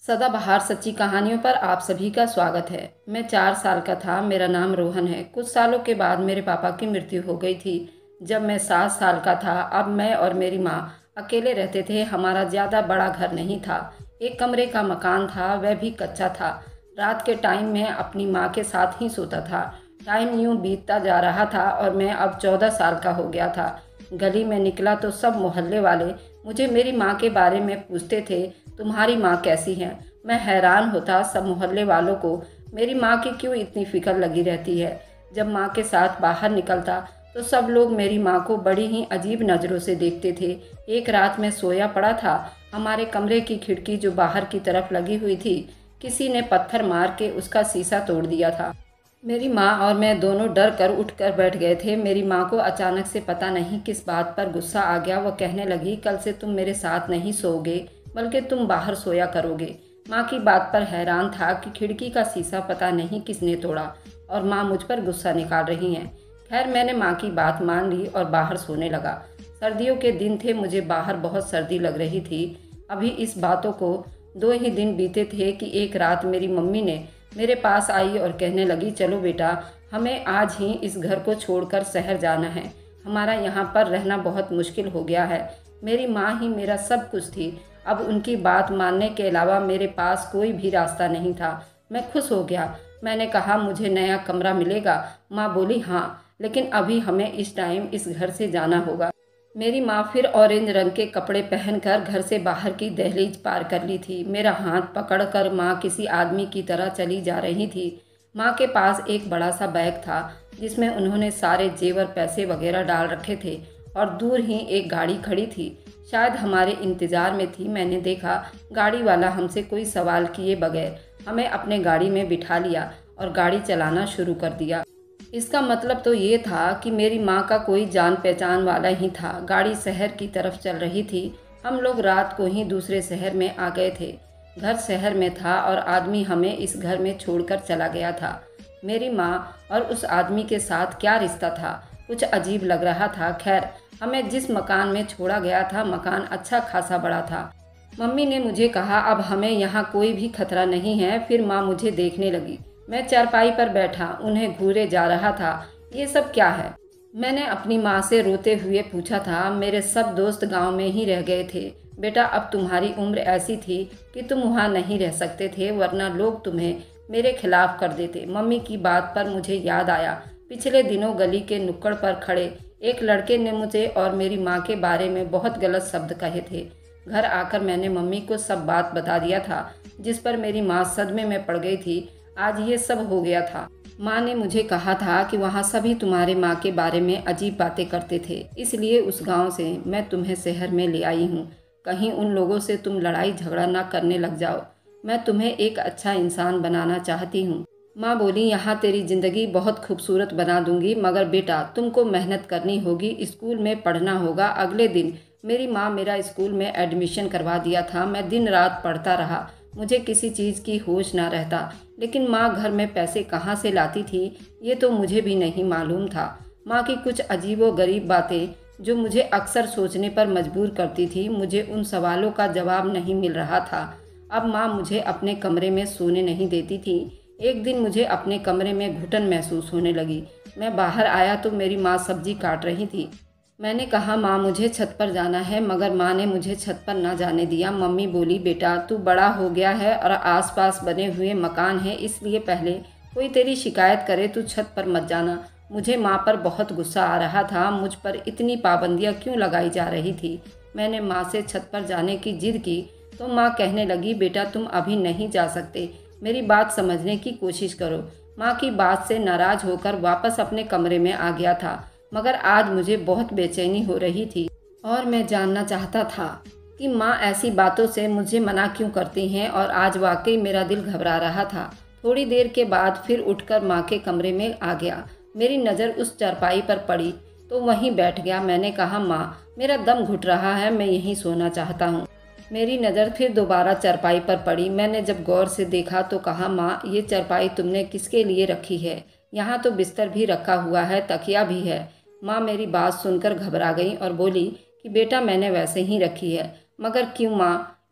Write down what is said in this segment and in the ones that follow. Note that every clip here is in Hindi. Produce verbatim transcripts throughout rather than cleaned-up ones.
सदाबहार सच्ची कहानियों पर आप सभी का स्वागत है। मैं चार साल का था। मेरा नाम रोहन है। कुछ सालों के बाद मेरे पापा की मृत्यु हो गई थी। जब मैं सात साल का था। अब मैं और मेरी माँ अकेले रहते थे। हमारा ज़्यादा बड़ा घर नहीं था, एक कमरे का मकान था, वह भी कच्चा था। रात के टाइम में अपनी माँ के साथ ही सोता था। टाइम यूं बीतता जा रहा था और मैं अब चौदह साल का हो गया था। गली में निकला तो सब मोहल्ले वाले मुझे मेरी माँ के बारे में पूछते थे, तुम्हारी माँ कैसी है। मैं हैरान होता सब मोहल्ले वालों को मेरी माँ की क्यों इतनी फिक्र लगी रहती है। जब माँ के साथ बाहर निकलता तो सब लोग मेरी माँ को बड़ी ही अजीब नज़रों से देखते थे। एक रात मैं सोया पड़ा था। हमारे कमरे की खिड़की जो बाहर की तरफ लगी हुई थी, किसी ने पत्थर मार के उसका शीशा तोड़ दिया था। मेरी माँ और मैं दोनों डर कर उठ कर बैठ गए थे। मेरी माँ को अचानक से पता नहीं किस बात पर गुस्सा आ गया। वो कहने लगी, कल से तुम मेरे साथ नहीं सोओगे, बल्कि तुम बाहर सोया करोगे। माँ की बात पर हैरान था कि खिड़की का शीशा पता नहीं किसने तोड़ा और माँ मुझ पर गुस्सा निकाल रही हैं। खैर, मैंने माँ की बात मान ली और बाहर सोने लगा। सर्दियों के दिन थे, मुझे बाहर बहुत सर्दी लग रही थी। अभी इस बातों को दो ही दिन बीते थे कि एक रात मेरी मम्मी ने मेरे पास आई और कहने लगी, चलो बेटा, हमें आज ही इस घर को छोड़कर शहर जाना है। हमारा यहाँ पर रहना बहुत मुश्किल हो गया है। मेरी माँ ही मेरा सब कुछ थी। अब उनकी बात मानने के अलावा मेरे पास कोई भी रास्ता नहीं था। मैं खुश हो गया। मैंने कहा, मुझे नया कमरा मिलेगा। माँ बोली, हाँ, लेकिन अभी हमें इस टाइम इस घर से जाना होगा। मेरी माँ फिर ऑरेंज रंग के कपड़े पहनकर घर से बाहर की दहलीज पार कर ली थी। मेरा हाथ पकड़कर माँ किसी आदमी की तरह चली जा रही थी। माँ के पास एक बड़ा सा बैग था जिसमें उन्होंने सारे जेवर पैसे वगैरह डाल रखे थे और दूर ही एक गाड़ी खड़ी थी, शायद हमारे इंतज़ार में थी। मैंने देखा गाड़ी वाला हमसे कोई सवाल किए बगैर हमें अपने गाड़ी में बिठा लिया और गाड़ी चलाना शुरू कर दिया। इसका मतलब तो ये था कि मेरी माँ का कोई जान पहचान वाला ही था। गाड़ी शहर की तरफ चल रही थी। हम लोग रात को ही दूसरे शहर में आ गए थे। घर शहर में था और आदमी हमें इस घर में छोड़कर चला गया था। मेरी माँ और उस आदमी के साथ क्या रिश्ता था, कुछ अजीब लग रहा था। खैर, हमें जिस मकान में छोड़ा गया था, मकान अच्छा खासा बड़ा था। मम्मी ने मुझे कहा, अब हमें यहाँ कोई भी खतरा नहीं है। फिर माँ मुझे देखने लगी। मैं चारपाई पर बैठा उन्हें घूरे जा रहा था। ये सब क्या है? मैंने अपनी माँ से रोते हुए पूछा था। मेरे सब दोस्त गांव में ही रह गए थे बेटा। अब तुम्हारी उम्र ऐसी थी कि तुम वहाँ नहीं रह सकते थे, वरना लोग तुम्हें मेरे खिलाफ कर देते। मम्मी की बात पर मुझे याद आया, पिछले दिनों गली के नुक्कड़ पर खड़े एक लड़के ने मुझे और मेरी माँ के बारे में बहुत गलत शब्द कहे थे। घर आकर मैंने मम्मी को सब बात बता दिया था, जिस पर मेरी माँ सदमे में पड़ गई थी। आज ये सब हो गया था। माँ ने मुझे कहा था कि वहाँ सभी तुम्हारे माँ के बारे में अजीब बातें करते थे, इसलिए उस गांव से मैं तुम्हें शहर में ले आई हूँ। कहीं उन लोगों से तुम लड़ाई झगड़ा ना करने लग जाओ। मैं तुम्हें एक अच्छा इंसान बनाना चाहती हूँ। माँ बोली, यहाँ तेरी ज़िंदगी बहुत खूबसूरत बना दूंगी, मगर बेटा तुमको मेहनत करनी होगी, स्कूल में पढ़ना होगा। अगले दिन मेरी माँ मेरा स्कूल में एडमिशन करवा दिया था। मैं दिन रात पढ़ता रहा। मुझे किसी चीज़ की होश ना रहता, लेकिन माँ घर में पैसे कहाँ से लाती थी ये तो मुझे भी नहीं मालूम था। माँ की कुछ अजीबो गरीब बातें जो मुझे अक्सर सोचने पर मजबूर करती थी। मुझे उन सवालों का जवाब नहीं मिल रहा था। अब माँ मुझे अपने कमरे में सोने नहीं देती थी। एक दिन मुझे अपने कमरे में घुटन महसूस होने लगी। मैं बाहर आया तो मेरी माँ सब्जी काट रही थी। मैंने कहा, माँ मुझे छत पर जाना है, मगर माँ ने मुझे छत पर ना जाने दिया। मम्मी बोली, बेटा तू बड़ा हो गया है और आसपास बने हुए मकान हैं, इसलिए पहले कोई तेरी शिकायत करे तू छत पर मत जाना। मुझे माँ पर बहुत गुस्सा आ रहा था। मुझ पर इतनी पाबंदियाँ क्यों लगाई जा रही थी। मैंने माँ से छत पर जाने की जिद की तो माँ कहने लगी, बेटा तुम अभी नहीं जा सकते, मेरी बात समझने की कोशिश करो। माँ की बात से नाराज़ होकर वापस अपने कमरे में आ गया था, मगर आज मुझे बहुत बेचैनी हो रही थी और मैं जानना चाहता था कि माँ ऐसी बातों से मुझे मना क्यों करती हैं। और आज वाकई मेरा दिल घबरा रहा था। थोड़ी देर के बाद फिर उठकर माँ के कमरे में आ गया। मेरी नज़र उस चारपाई पर पड़ी तो वहीं बैठ गया। मैंने कहा, माँ मेरा दम घुट रहा है, मैं यहीं सोना चाहता हूँ। मेरी नज़र फिर दोबारा चारपाई पर पड़ी। मैंने जब गौर से देखा तो कहा, माँ ये चारपाई तुमने किसके लिए रखी है? यहाँ तो बिस्तर भी रखा हुआ है, तकिया भी है। माँ मेरी बात सुनकर घबरा गई और बोली कि बेटा मैंने वैसे ही रखी है। मगर क्यों माँ,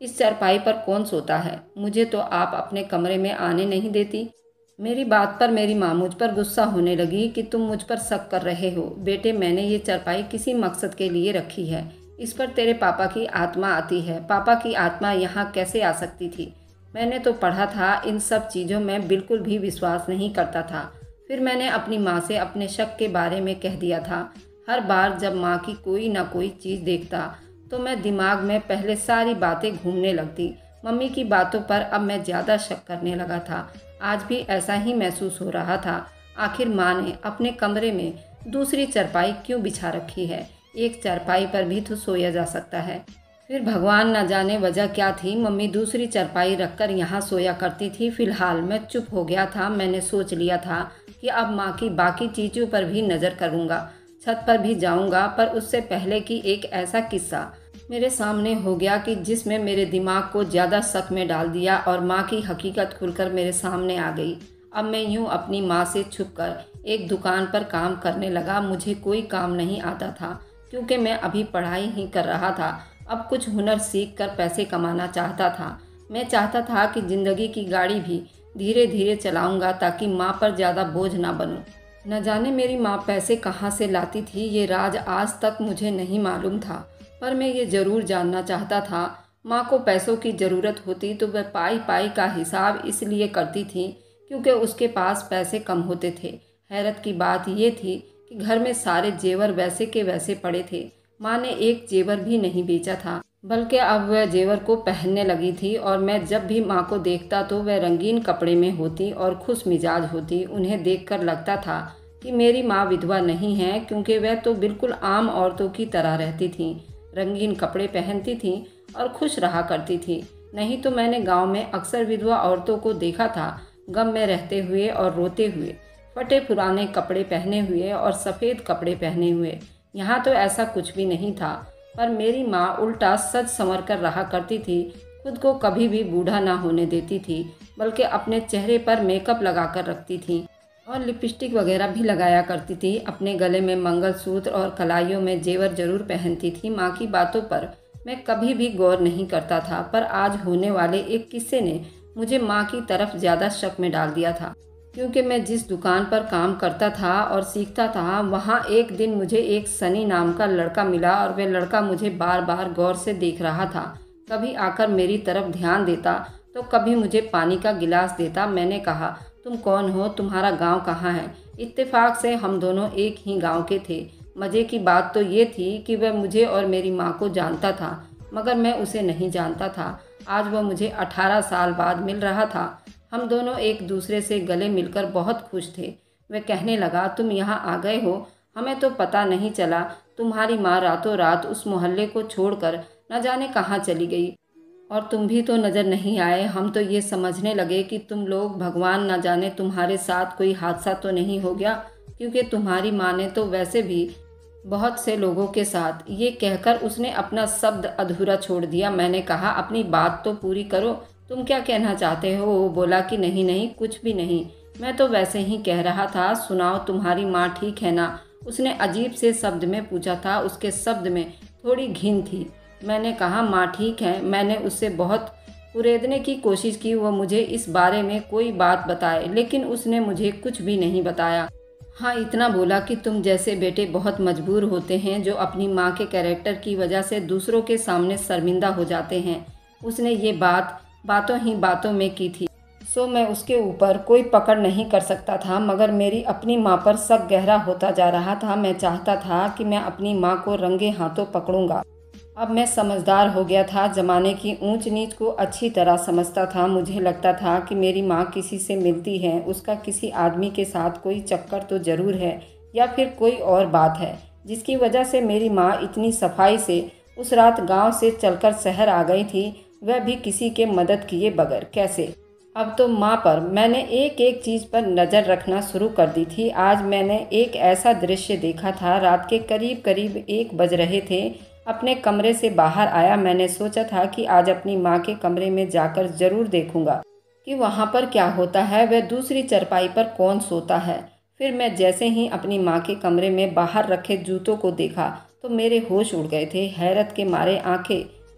इस चारपाई पर कौन सोता है? मुझे तो आप अपने कमरे में आने नहीं देती। मेरी बात पर मेरी माँ मुझ पर गुस्सा होने लगी कि तुम मुझ पर शक कर रहे हो। बेटे, मैंने ये चारपाई किसी मकसद के लिए रखी है। इस पर तेरे पापा की आत्मा आती है। पापा की आत्मा यहाँ कैसे आ सकती थी? मैंने तो पढ़ा था, इन सब चीज़ों में बिल्कुल भी विश्वास नहीं करता था। फिर मैंने अपनी माँ से अपने शक के बारे में कह दिया था। हर बार जब माँ की कोई ना कोई चीज़ देखता तो मैं दिमाग में पहले सारी बातें घूमने लगती। मम्मी की बातों पर अब मैं ज़्यादा शक करने लगा था। आज भी ऐसा ही महसूस हो रहा था। आखिर माँ ने अपने कमरे में दूसरी चारपाई क्यों बिछा रखी है? एक चारपाई पर भी तो सोया जा सकता है। फिर भगवान न जाने वजह क्या थी, मम्मी दूसरी चारपाई रखकर यहाँ सोया करती थी। फिलहाल मैं चुप हो गया था। मैंने सोच लिया था कि अब माँ की बाकी चीज़ों पर भी नज़र करूँगा, छत पर भी जाऊँगा। पर उससे पहले कि एक ऐसा किस्सा मेरे सामने हो गया कि जिसमें मेरे दिमाग को ज़्यादा शक में डाल दिया और माँ की हकीकत खुलकर मेरे सामने आ गई। अब मैं यूँ अपनी माँ से छुपकर एक दुकान पर काम करने लगा। मुझे कोई काम नहीं आता था क्योंकि मैं अभी पढ़ाई ही कर रहा था। अब कुछ हुनर सीख कर पैसे कमाना चाहता था। मैं चाहता था कि ज़िंदगी की गाड़ी भी धीरे धीरे चलाऊँगा ताकि माँ पर ज़्यादा बोझ ना बनूँ। न जाने मेरी माँ पैसे कहाँ से लाती थी, ये राज आज तक मुझे नहीं मालूम था। पर मैं ये ज़रूर जानना चाहता था, माँ को पैसों की ज़रूरत होती तो वह पाई पाई का हिसाब इसलिए करती थी क्योंकि उसके पास पैसे कम होते थे। हैरत की बात ये थी कि घर में सारे जेवर वैसे के वैसे पड़े थे। माँ ने एक जेवर भी नहीं बेचा था, बल्कि अब वह जेवर को पहनने लगी थी। और मैं जब भी माँ को देखता तो वह रंगीन कपड़े में होती और खुश मिजाज होती। उन्हें देखकर लगता था कि मेरी माँ विधवा नहीं है, क्योंकि वह तो बिल्कुल आम औरतों की तरह रहती थीं, रंगीन कपड़े पहनती थीं और खुश रहा करती थी। नहीं तो मैंने गांव में अक्सर विधवा औरतों को देखा था, गम में रहते हुए और रोते हुए, फटे पुराने कपड़े पहने हुए और सफ़ेद कपड़े पहने हुए। यहाँ तो ऐसा कुछ भी नहीं था। पर मेरी माँ उल्टा सज संवर कर रहा करती थी। खुद को कभी भी बूढ़ा ना होने देती थी, बल्कि अपने चेहरे पर मेकअप लगा कर रखती थी और लिपस्टिक वगैरह भी लगाया करती थी। अपने गले में मंगलसूत्र और कलाइयों में जेवर जरूर पहनती थी। माँ की बातों पर मैं कभी भी गौर नहीं करता था, पर आज होने वाले एक किस्से ने मुझे माँ की तरफ ज़्यादा शक में डाल दिया था। क्योंकि मैं जिस दुकान पर काम करता था और सीखता था, वहाँ एक दिन मुझे एक सनी नाम का लड़का मिला और वह लड़का मुझे बार बार गौर से देख रहा था। कभी आकर मेरी तरफ ध्यान देता तो कभी मुझे पानी का गिलास देता। मैंने कहा, तुम कौन हो? तुम्हारा गांव कहाँ है? इत्तेफाक से हम दोनों एक ही गांव के थे। मज़े की बात तो ये थी कि वह मुझे और मेरी माँ को जानता था, मगर मैं उसे नहीं जानता था। आज वह मुझे अठारह साल बाद मिल रहा था। हम दोनों एक दूसरे से गले मिलकर बहुत खुश थे। वह कहने लगा, तुम यहाँ आ गए हो, हमें तो पता नहीं चला। तुम्हारी माँ रातों रात उस मोहल्ले को छोड़कर न जाने कहाँ चली गई और तुम भी तो नज़र नहीं आए। हम तो ये समझने लगे कि तुम लोग, भगवान न जाने तुम्हारे साथ कोई हादसा तो नहीं हो गया, क्योंकि तुम्हारी माँ ने तो वैसे भी बहुत से लोगों के साथ। ये कहकर उसने अपना शब्द अधूरा छोड़ दिया। मैंने कहा, अपनी बात तो पूरी करो, तुम क्या कहना चाहते हो? वो बोला कि नहीं नहीं, कुछ भी नहीं, मैं तो वैसे ही कह रहा था। सुनाओ, तुम्हारी माँ ठीक है ना? उसने अजीब से शब्द में पूछा था। उसके शब्द में थोड़ी घिन थी। मैंने कहा, माँ ठीक है। मैंने उससे बहुत कुरेदने की कोशिश की, वो मुझे इस बारे में कोई बात बताए, लेकिन उसने मुझे कुछ भी नहीं बताया। हाँ, इतना बोला कि तुम जैसे बेटे बहुत मजबूर होते हैं, जो अपनी माँ के कैरेक्टर की वजह से दूसरों के सामने शर्मिंदा हो जाते हैं। उसने ये बात बातों ही बातों में की थी, सो मैं उसके ऊपर कोई पकड़ नहीं कर सकता था। मगर मेरी अपनी माँ पर शक गहरा होता जा रहा था। मैं चाहता था कि मैं अपनी माँ को रंगे हाथों पकड़ूंगा। अब मैं समझदार हो गया था, ज़माने की ऊंच नीच को अच्छी तरह समझता था। मुझे लगता था कि मेरी माँ किसी से मिलती है, उसका किसी आदमी के साथ कोई चक्कर तो ज़रूर है, या फिर कोई और बात है जिसकी वजह से मेरी माँ इतनी सफाई से उस रात गांव से चलकर शहर आ गई थी, वह भी किसी के मदद किए बगैर। कैसे? अब तो माँ पर मैंने एक एक चीज़ पर नज़र रखना शुरू कर दी थी। आज मैंने एक ऐसा दृश्य देखा था। रात के करीब करीब एक बज रहे थे। अपने कमरे से बाहर आया। मैंने सोचा था कि आज अपनी माँ के कमरे में जाकर ज़रूर देखूंगा कि वहाँ पर क्या होता है, वह दूसरी चारपाई पर कौन सोता है। फिर मैं जैसे ही अपनी माँ के कमरे में बाहर रखे जूतों को देखा तो मेरे होश उड़ गए थे। हैरत के मारे आंखें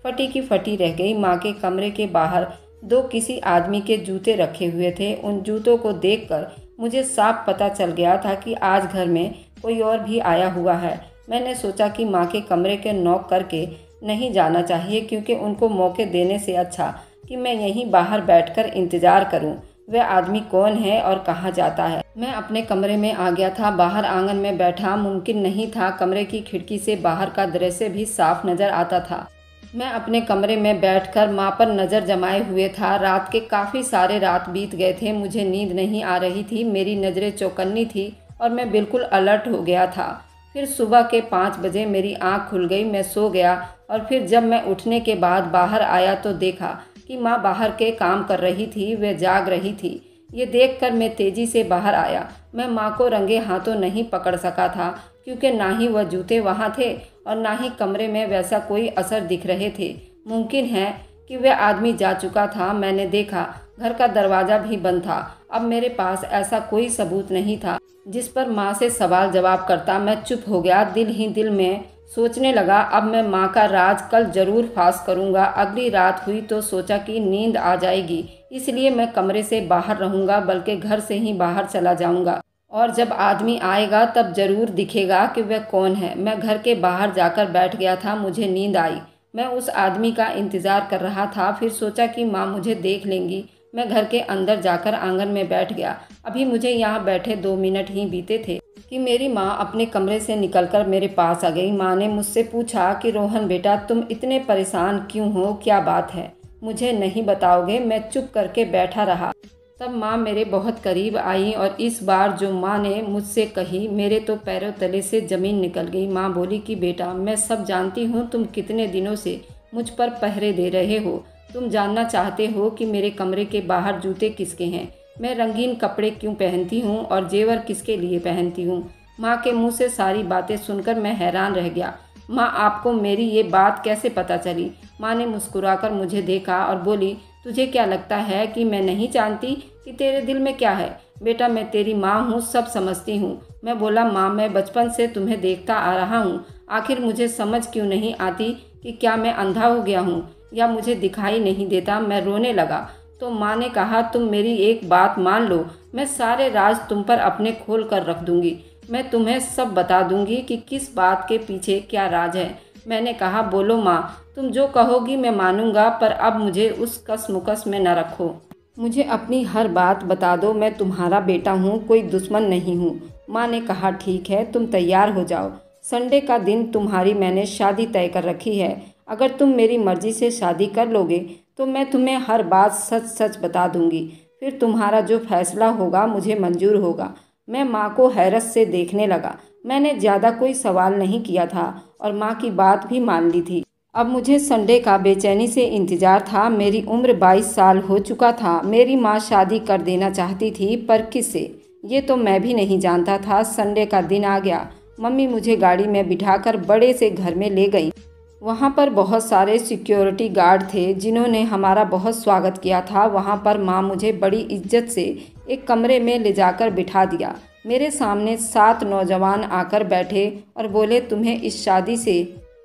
फटी की फटी रह गई। माँ के कमरे के बाहर दो किसी आदमी के जूते रखे हुए थे। उन जूतों को देखकर मुझे साफ पता चल गया था कि आज घर में कोई और भी आया हुआ है। मैंने सोचा कि माँ के कमरे के नॉक करके नहीं जाना चाहिए, क्योंकि उनको मौके देने से अच्छा कि मैं यहीं बाहर बैठकर इंतज़ार करूं। वह आदमी कौन है और कहाँ जाता है। मैं अपने कमरे में आ गया था। बाहर आंगन में बैठा मुमकिन नहीं था। कमरे की खिड़की से बाहर का दृश्य भी साफ नज़र आता था। मैं अपने कमरे में बैठकर माँ पर नज़र जमाए हुए था। रात के काफ़ी सारे रात बीत गए थे। मुझे नींद नहीं आ रही थी। मेरी नज़रें चौकन्नी थी और मैं बिल्कुल अलर्ट हो गया था। फिर सुबह के पाँच बजे मेरी आँख खुल गई। मैं सो गया और फिर जब मैं उठने के बाद बाहर आया तो देखा कि माँ बाहर के काम कर रही थी। वह जाग रही थी। ये देखकर मैं तेज़ी से बाहर आया। मैं माँ को रंगे हाथों नहीं पकड़ सका था, क्योंकि ना ही वह जूते वहाँ थे और ना ही कमरे में वैसा कोई असर दिख रहे थे। मुमकिन है कि वह आदमी जा चुका था। मैंने देखा घर का दरवाज़ा भी बंद था। अब मेरे पास ऐसा कोई सबूत नहीं था जिस पर माँ से सवाल जवाब करता। मैं चुप हो गया। दिल ही दिल में सोचने लगा, अब मैं माँ का राज कल ज़रूर फांस करूँगा। अगली रात हुई तो सोचा कि नींद आ जाएगी, इसलिए मैं कमरे से बाहर रहूँगा, बल्कि घर से ही बाहर चला जाऊँगा और जब आदमी आएगा तब ज़रूर दिखेगा कि वह कौन है। मैं घर के बाहर जाकर बैठ गया था। मुझे नींद आई। मैं उस आदमी का इंतज़ार कर रहा था। फिर सोचा कि माँ मुझे देख लेंगी। मैं घर के अंदर जाकर आंगन में बैठ गया। अभी मुझे यहाँ बैठे दो मिनट ही बीते थे कि मेरी माँ अपने कमरे से निकलकर मेरे पास आ गई। माँ ने मुझसे पूछा कि रोहन बेटा, तुम इतने परेशान क्यों हो, क्या बात है? मुझे नहीं बताओगे? मैं चुप करके बैठा रहा। तब माँ मेरे बहुत करीब आई और इस बार जो माँ ने मुझसे कही, मेरे तो पैरों तले से ज़मीन निकल गई। माँ बोली कि बेटा, मैं सब जानती हूँ। तुम कितने दिनों से मुझ पर पहरे दे रहे हो। तुम जानना चाहते हो कि मेरे कमरे के बाहर जूते किसके हैं, मैं रंगीन कपड़े क्यों पहनती हूँ और जेवर किसके लिए पहनती हूँ। माँ के मुँह से सारी बातें सुनकर मैं हैरान रह गया। माँ, आपको मेरी ये बात कैसे पता चली? माँ ने मुस्कुराकर मुझे देखा और बोली, तुझे क्या लगता है कि मैं नहीं जानती कि तेरे दिल में क्या है? बेटा, मैं तेरी माँ हूँ, सब समझती हूँ। मैं बोला, माँ, मैं बचपन से तुम्हें देखता आ रहा हूँ। आखिर मुझे समझ क्यों नहीं आती कि क्या मैं अंधा हो गया हूँ या मुझे दिखाई नहीं देता? मैं रोने लगा तो माँ ने कहा, तुम मेरी एक बात मान लो, मैं सारे राज तुम पर अपने खोल कर रख दूँगी। मैं तुम्हें सब बता दूँगी कि किस बात के पीछे क्या राज है। मैंने कहा, बोलो माँ, तुम जो कहोगी मैं मानूंगा, पर अब मुझे उस कसमुकस में न रखो। मुझे अपनी हर बात बता दो। मैं तुम्हारा बेटा हूँ, कोई दुश्मन नहीं हूँ। माँ ने कहा, ठीक है, तुम तैयार हो जाओ। संडे का दिन तुम्हारी मैंने शादी तय कर रखी है। अगर तुम मेरी मर्ज़ी से शादी कर लोगे तो मैं तुम्हें हर बात सच सच बता दूंगी। फिर तुम्हारा जो फैसला होगा मुझे मंजूर होगा। मैं माँ को हैरत से देखने लगा। मैंने ज़्यादा कोई सवाल नहीं किया था और माँ की बात भी मान ली थी। अब मुझे संडे का बेचैनी से इंतज़ार था। मेरी उम्र बाईस साल हो चुका था। मेरी माँ शादी कर देना चाहती थी, पर किससे, ये तो मैं भी नहीं जानता था। संडे का दिन आ गया। मम्मी मुझे गाड़ी में बिठाकर बड़े से घर में ले गई। वहाँ पर बहुत सारे सिक्योरिटी गार्ड थे जिन्होंने हमारा बहुत स्वागत किया था। वहाँ पर माँ मुझे बड़ी इज्जत से एक कमरे में ले जाकर बिठा दिया। मेरे सामने सात नौजवान आकर बैठे और बोले, तुम्हें इस शादी से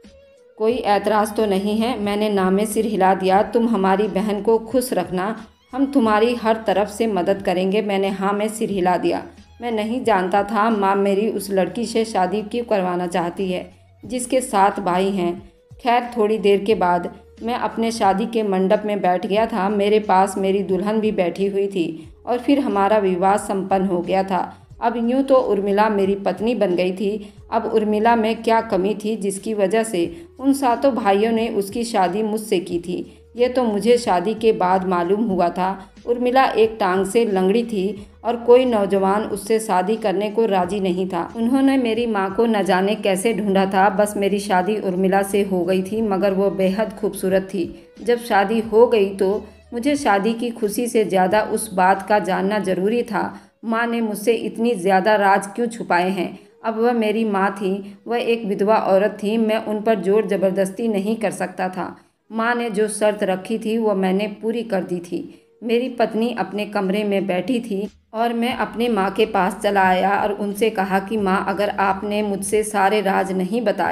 कोई ऐतराज़ तो नहीं है? मैंने नामे सिर हिला दिया। तुम हमारी बहन को खुश रखना, हम तुम्हारी हर तरफ से मदद करेंगे। मैंने हाँ में सिर हिला दिया। मैं नहीं जानता था माँ मेरी उस लड़की से शादी क्यों करवाना चाहती है जिसके सात भाई हैं। खैर, थोड़ी देर के बाद मैं अपने शादी के मंडप में बैठ गया था। मेरे पास मेरी दुल्हन भी बैठी हुई थी और फिर हमारा विवाह संपन्न हो गया था। अब यूँ तो उर्मिला मेरी पत्नी बन गई थी। अब उर्मिला में क्या कमी थी जिसकी वजह से उन सातों भाइयों ने उसकी शादी मुझसे की थी? ये तो मुझे शादी के बाद मालूम हुआ था। उर्मिला एक टांग से लंगड़ी थी और कोई नौजवान उससे शादी करने को राजी नहीं था। उन्होंने मेरी माँ को न जाने कैसे ढूंढा था। बस मेरी शादी उर्मिला से हो गई थी, मगर वो बेहद खूबसूरत थी। जब शादी हो गई तो मुझे शादी की खुशी से ज़्यादा उस बात का जानना ज़रूरी था, माँ ने मुझसे इतनी ज़्यादा राज क्यों छुपाए हैं। अब वह मेरी माँ थी, वह एक विधवा औरत थी। मैं उन पर जोर ज़बरदस्ती नहीं कर सकता था। माँ ने जो शर्त रखी थी वो मैंने पूरी कर दी थी। मेरी पत्नी अपने कमरे में बैठी थी और मैं अपने माँ के पास चला आया और उनसे कहा कि माँ, अगर आपने मुझसे सारे राज नहीं बताए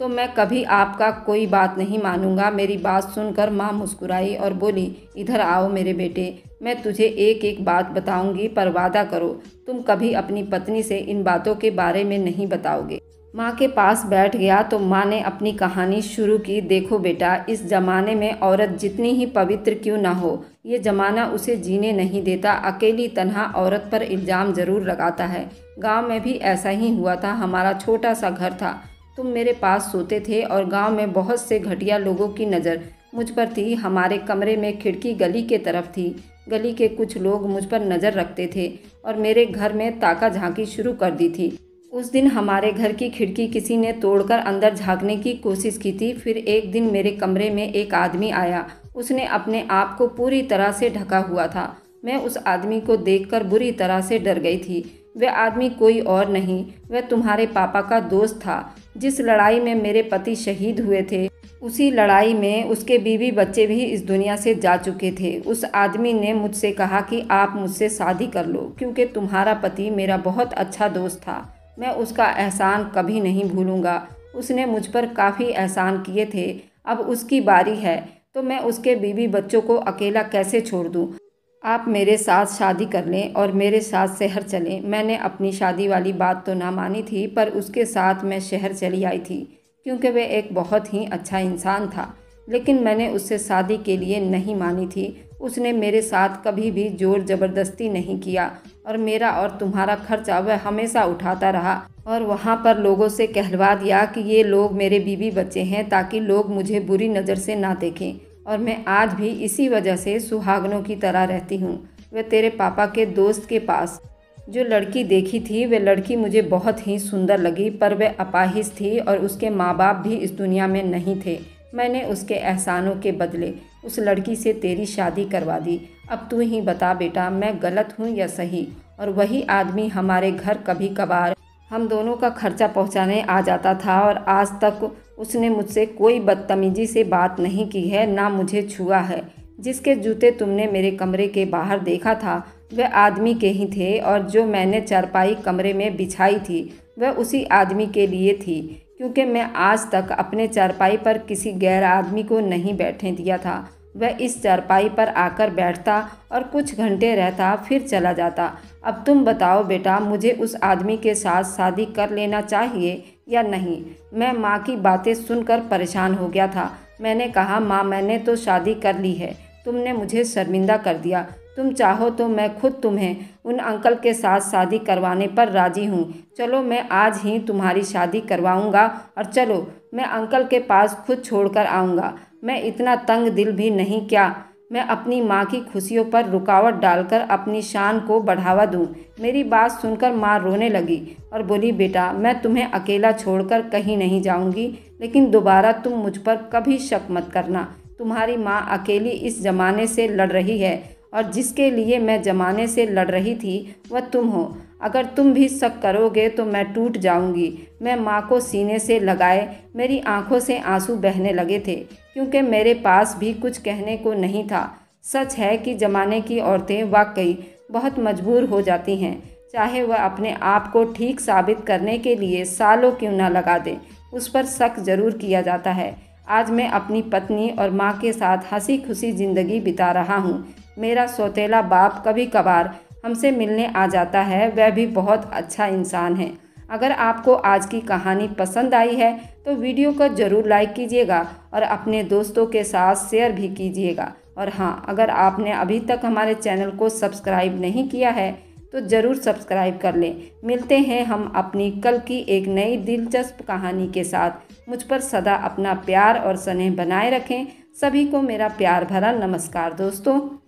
तो मैं कभी आपका कोई बात नहीं मानूंगा। मेरी बात सुनकर माँ मुस्कुराई और बोली, इधर आओ मेरे बेटे, मैं तुझे एक एक बात बताऊंगी, पर वादा करो तुम कभी अपनी पत्नी से इन बातों के बारे में नहीं बताओगे। माँ के पास बैठ गया तो माँ ने अपनी कहानी शुरू की। देखो बेटा, इस ज़माने में औरत जितनी ही पवित्र क्यों ना हो, ये ज़माना उसे जीने नहीं देता। अकेली तन्हा औरत पर इल्ज़ाम ज़रूर लगाता है। गांव में भी ऐसा ही हुआ था। हमारा छोटा सा घर था, तुम मेरे पास सोते थे और गांव में बहुत से घटिया लोगों की नज़र मुझ पर थी। हमारे कमरे में खिड़की गली के तरफ थी। गली के कुछ लोग मुझ पर नज़र रखते थे और मेरे घर में ताका झांकी शुरू कर दी थी। उस दिन हमारे घर की खिड़की किसी ने तोड़कर अंदर झांकने की कोशिश की थी। फिर एक दिन मेरे कमरे में एक आदमी आया। उसने अपने आप को पूरी तरह से ढका हुआ था। मैं उस आदमी को देखकर बुरी तरह से डर गई थी। वह आदमी कोई और नहीं, वह तुम्हारे पापा का दोस्त था। जिस लड़ाई में मेरे पति शहीद हुए थे, उसी लड़ाई में उसके बीवी बच्चे भी इस दुनिया से जा चुके थे। उस आदमी ने मुझसे कहा कि आप मुझसे शादी कर लो, क्योंकि तुम्हारा पति मेरा बहुत अच्छा दोस्त था। मैं उसका एहसान कभी नहीं भूलूंगा। उसने मुझ पर काफ़ी एहसान किए थे। अब उसकी बारी है, तो मैं उसके बीवी बच्चों को अकेला कैसे छोड़ दूं? आप मेरे साथ शादी कर लें और मेरे साथ शहर चलें। मैंने अपनी शादी वाली बात तो ना मानी थी, पर उसके साथ मैं शहर चली आई थी, क्योंकि वह एक बहुत ही अच्छा इंसान था। लेकिन मैंने उससे शादी के लिए नहीं मानी थी। उसने मेरे साथ कभी भी जोर ज़बरदस्ती नहीं किया और मेरा और तुम्हारा खर्चा वह हमेशा उठाता रहा और वहाँ पर लोगों से कहलवा दिया कि ये लोग मेरे बीवी बच्चे हैं, ताकि लोग मुझे बुरी नज़र से ना देखें। और मैं आज भी इसी वजह से सुहागनों की तरह रहती हूँ। वह तेरे पापा के दोस्त के पास जो लड़की देखी थी, वह लड़की मुझे बहुत ही सुंदर लगी, पर वह अपाहिज थी और उसके माँ बाप भी इस दुनिया में नहीं थे। मैंने उसके एहसानों के बदले उस लड़की से तेरी शादी करवा दी। अब तू ही बता बेटा, मैं गलत हूँ या सही? और वही आदमी हमारे घर कभी कभार हम दोनों का खर्चा पहुँचाने आ जाता था और आज तक उसने मुझसे कोई बदतमीजी से बात नहीं की है, ना मुझे छुआ है। जिसके जूते तुमने मेरे कमरे के बाहर देखा था, वह आदमी के ही थे, और जो मैंने चारपाई कमरे में बिछाई थी वह उसी आदमी के लिए थी, क्योंकि मैं आज तक अपने चारपाई पर किसी गैर आदमी को नहीं बैठने दिया था। वह इस चारपाई पर आकर बैठता और कुछ घंटे रहता, फिर चला जाता। अब तुम बताओ बेटा, मुझे उस आदमी के साथ शादी कर लेना चाहिए या नहीं? मैं माँ की बातें सुनकर परेशान हो गया था। मैंने कहा, माँ मैंने तो शादी कर ली है, तुमने मुझे शर्मिंदा कर दिया। तुम चाहो तो मैं खुद तुम्हें उन अंकल के साथ शादी करवाने पर राज़ी हूँ। चलो मैं आज ही तुम्हारी शादी करवाऊँगा और चलो मैं अंकल के पास खुद छोड़कर आऊँगा। मैं इतना तंग दिल भी नहीं क्या मैं अपनी माँ की खुशियों पर रुकावट डालकर अपनी शान को बढ़ावा दूँ। मेरी बात सुनकर माँ रोने लगी और बोली, बेटा मैं तुम्हें अकेला छोड़कर कहीं नहीं जाऊँगी, लेकिन दोबारा तुम मुझ पर कभी शक मत करना। तुम्हारी माँ अकेली इस ज़माने से लड़ रही है और जिसके लिए मैं ज़माने से लड़ रही थी वह तुम हो। अगर तुम भी शक करोगे तो मैं टूट जाऊंगी। मैं माँ को सीने से लगाए मेरी आंखों से आंसू बहने लगे थे, क्योंकि मेरे पास भी कुछ कहने को नहीं था। सच है कि ज़माने की औरतें वाकई बहुत मजबूर हो जाती हैं, चाहे वह अपने आप को ठीक साबित करने के लिए सालों क्यों ना लगा दें, उस पर शक ज़रूर किया जाता है। आज मैं अपनी पत्नी और माँ के साथ हंसी खुशी ज़िंदगी बिता रहा हूँ। मेरा सौतेला बाप कभी कभार हमसे मिलने आ जाता है, वह भी बहुत अच्छा इंसान है। अगर आपको आज की कहानी पसंद आई है तो वीडियो को ज़रूर लाइक कीजिएगा और अपने दोस्तों के साथ शेयर भी कीजिएगा। और हाँ, अगर आपने अभी तक हमारे चैनल को सब्सक्राइब नहीं किया है तो ज़रूर सब्सक्राइब कर लें। मिलते हैं हम अपनी कल की एक नई दिलचस्प कहानी के साथ। मुझ पर सदा अपना प्यार और स्नेह बनाए रखें। सभी को मेरा प्यार भरा नमस्कार दोस्तों।